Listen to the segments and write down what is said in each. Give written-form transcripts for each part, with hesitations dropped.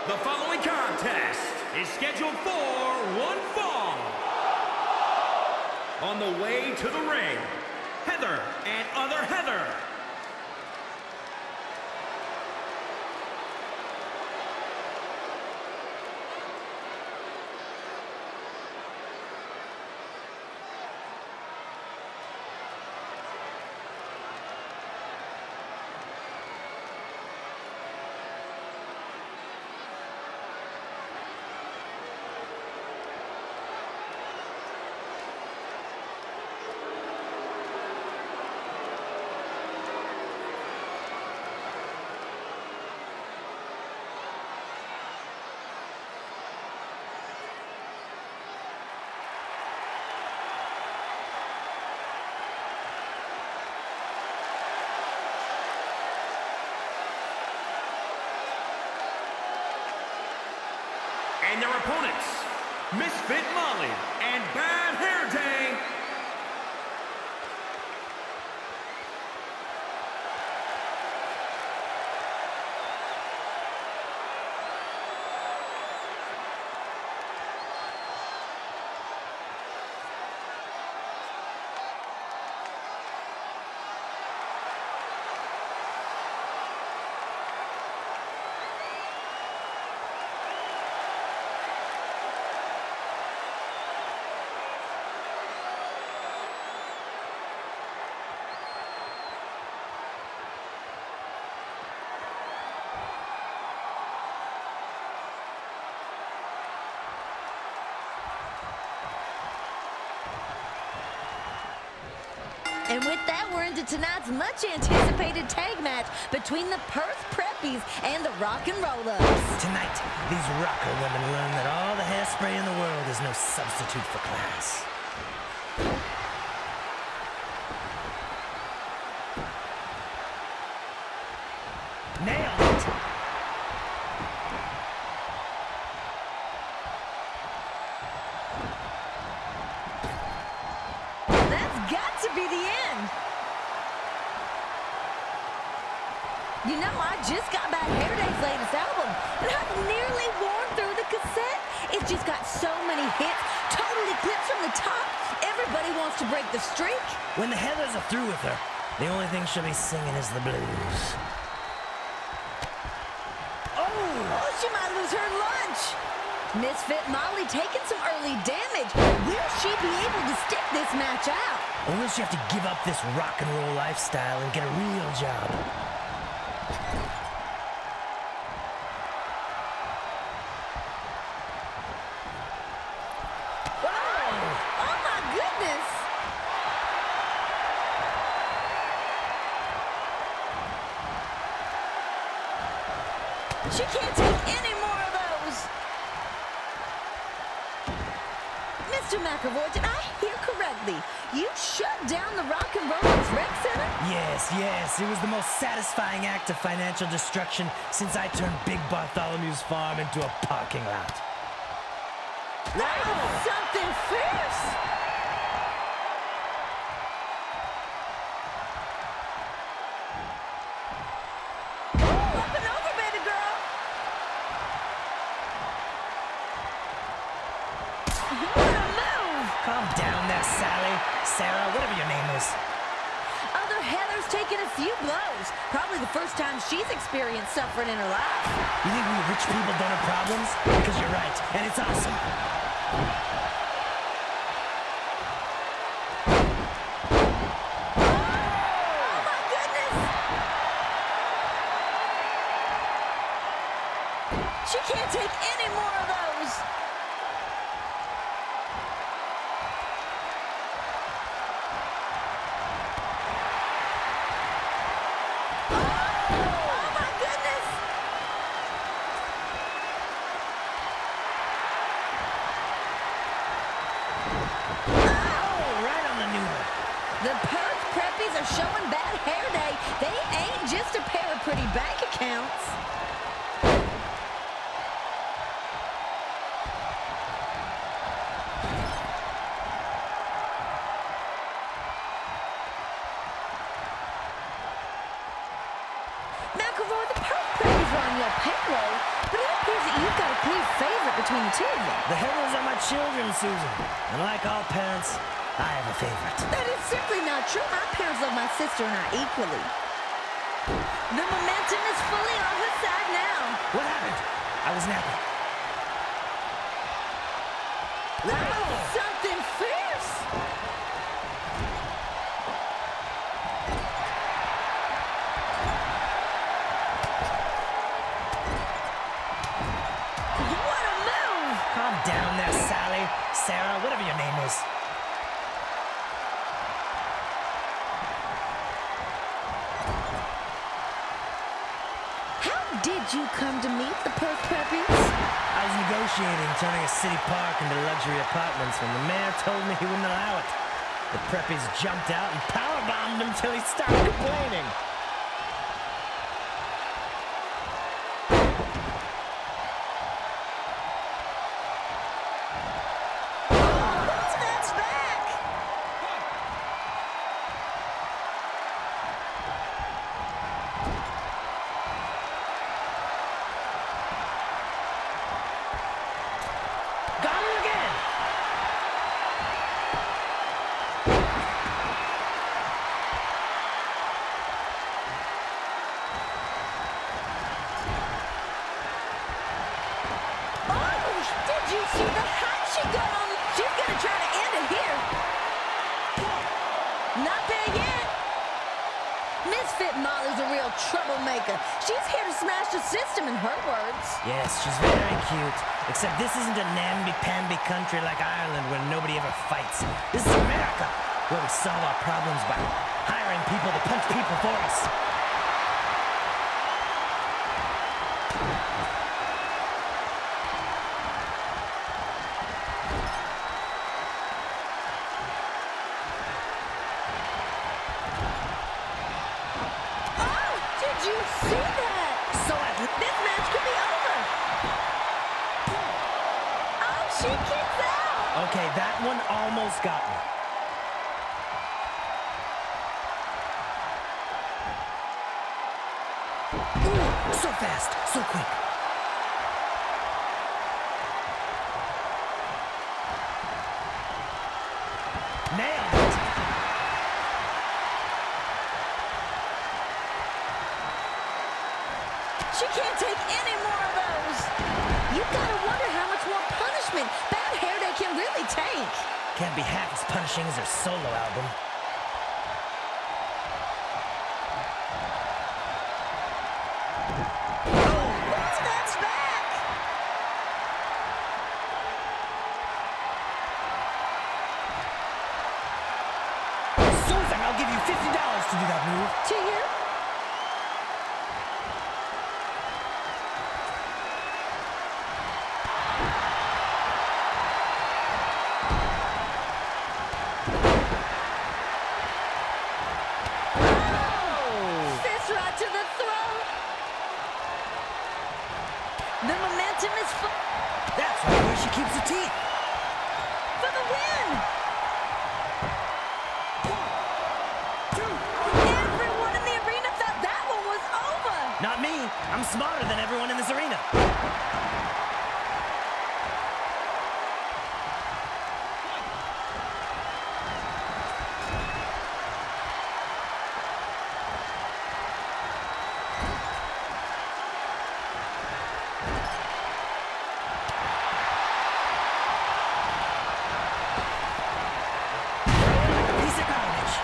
The following contest is scheduled for one fall. On the way to the ring, Heather and other Heather. And their opponents, Misfit Molly and Bad Hair Day. And with that, we're into tonight's much-anticipated tag match between the Perth Preppies and the Rock and Roll-Ups. Tonight, these rocker women learn that all the hairspray in the world is no substitute for class. Nailed it! That's got to be the end. You know, I just got Bad Hair Day's latest album, and I've nearly worn through the cassette. It's just got so many hits, totally clips from the top. Everybody wants to break the streak. When the Heathers are through with her, the only thing she'll be singing is the blues. Oh, she might lose her lunch. Misfit Molly taking some early damage. Will she be able to stick this match out? Or will she have to give up this rock and roll lifestyle and get a real job? Oh my goodness! She can't take any more of those. Mr. McAvoy, did I hear correctly? You shut down the Rock and Rollers Rec Center? Yes, it was the most satisfying act of financial destruction since I turned Big Bartholomew's farm into a parking lot. That was something fierce! Oh, up and over, baby girl! What a move! Calm down there, Sally. Sarah, whatever your name is. Other Heather's taken a few blows. Probably the first time she's experienced suffering in her life. You think we rich people don't have problems? Because you're right, and it's awesome. Oh my goodness! She can't take any more of those. Oh my goodness! Oh, right on the noodle. The Perth Preppies are showing Bad Hair Day. They ain't just a pair of pretty bank accounts. McAvoy, the Perth Preppies are on your payroll, but it appears that between the two of them. The Heathers are my children, Susan. And like all parents, I have a favorite. That is simply not true. My parents love my sister and I equally. The momentum is fully on her side now. What happened? I was napping. That was something fierce. What a move! Calm down there, Sally, Sarah, whatever your name is. How did you come to meet the Perth Preppies? I was negotiating turning a city park into luxury apartments when the mayor told me he wouldn't allow it. The Preppies jumped out and powerbombed him till he started complaining. That's back! Got him again! Oh, did you see the hat she got on? She's gonna try to end it here. Not there yet. Misfit Molly's a real troublemaker. She's here to smash the system, in her words. Yes, she's very cute. Except this isn't a namby-pamby country like Ireland where nobody ever fights. This is America, where we solve our problems by hiring people to punch people for us. Oh, did you see that? So This match could be over. Oh, she kicks out. okay, that one almost got me. Ooh, so fast, so quick. Nailed it. She can't take any more of those. You gotta wonder how much more punishment Bad Hair Day can really take. Can't be half as punishing as her solo album. That's back. Susan, I'll give you $50 to do that move. To you? Fist right to the throat. The momentum is That's right where she keeps her teeth. for the win. Everyone in the arena thought that one was over. Not me. I'm smarter than everyone in this arena. Piece of garbage.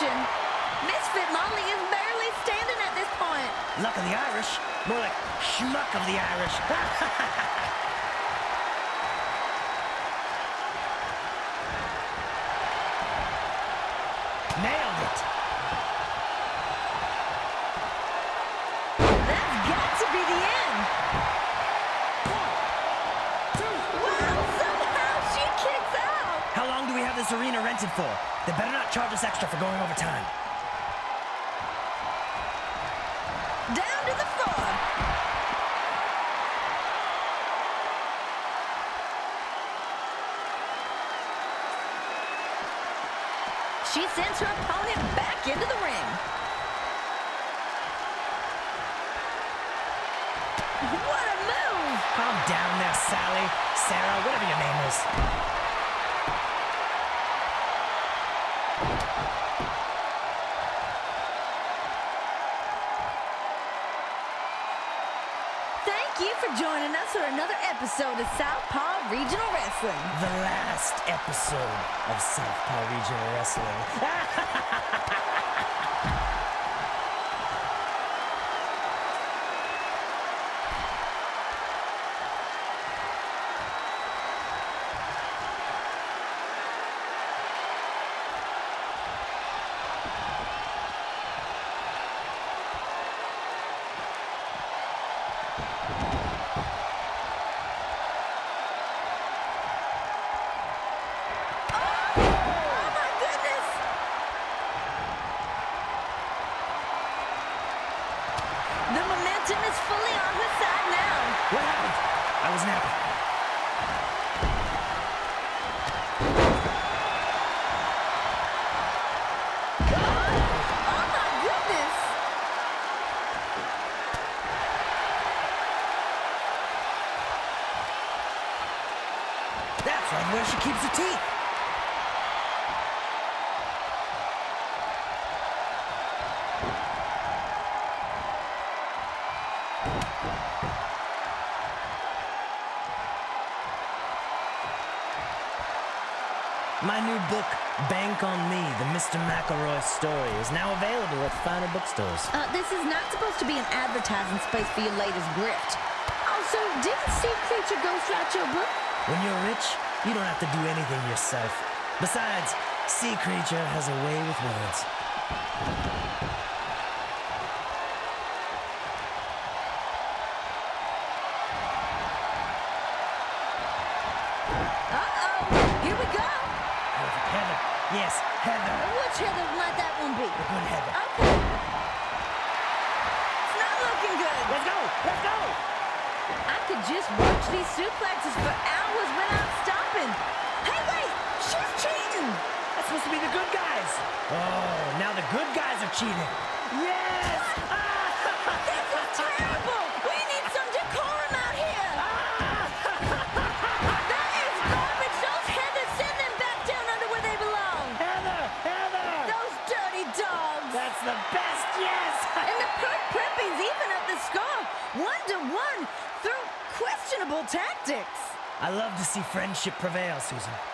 submission. Misfit Molly is barely standing at this point. Luck of the Irish. More like schmuck of the Irish. Nailed it. That's got to be the end. Wow, somehow she kicks out. How long do we have this arena rented for? They better not charge us extra for going over time. Down to the floor. She sends her opponent back into the ring. What a move! Calm down there, Sally, Sarah, whatever your name is. Thank you for joining us for another episode of Southpaw Regional Wrestling. The last episode of Southpaw Regional Wrestling. The momentum is fully on her side now. What happened? I was napping. Oh my goodness! That's right where she keeps her teeth. My new book, Bank on Me, the Mr. McElroy story, is now available at finer bookstores. This is not supposed to be an advertising space for your latest grift. Also, didn't Sea Creature ghostwrite your book? When you're rich, you don't have to do anything yourself. Besides, Sea Creature has a way with words. Uh-oh, here we go. Heather. Yes, Heather. Which Heather might that one be? The good Heather. Okay. It's not looking good. Let's go! Let's go! I could just watch these suplexes for hours without stopping. Hey, wait! She's cheating! That's supposed to be the good guys. Oh, now the good guys are cheating. Yes! This is terrible! We need some decorum out here! That is garbage! Those Heathers, send them back down under where they belong! Heather! Heather! Those dirty dogs! That's the best, yes! And the Perk Preppies even up the score, 1-1, through questionable tactics. I love to see friendship prevail, Susan.